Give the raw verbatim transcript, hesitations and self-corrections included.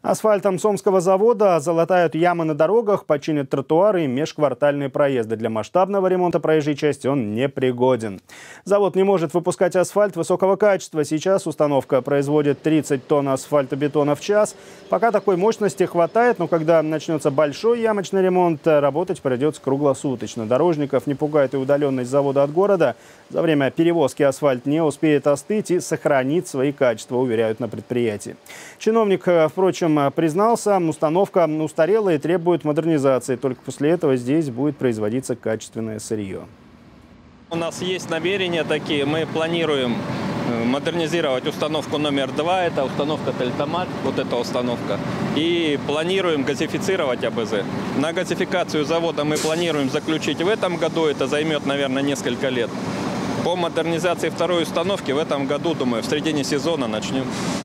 Асфальтом Сомского завода залатают ямы на дорогах, починят тротуары и межквартальные проезды. Для масштабного ремонта проезжей части он не пригоден. Завод не может выпускать асфальт высокого качества. Сейчас установка производит тридцать тонн асфальтобетона в час. Пока такой мощности хватает, но когда начнется большой ямочный ремонт, работать придется круглосуточно. Дорожников не пугает и удаленность завода от города. За время перевозки асфальт не успеет остыть и сохранит свои качества, уверяют на предприятии. Чиновник, впрочем, признался, установка устарела и требует модернизации. Только после этого здесь будет производиться качественное сырье. У нас есть намерения такие. Мы планируем модернизировать установку номер два. Это установка Тельтомат, вот эта установка. И планируем газифицировать АБЗ. На газификацию завода мы планируем заключить в этом году. Это займет, наверное, несколько лет. По модернизации второй установки в этом году, думаю, в середине сезона начнем.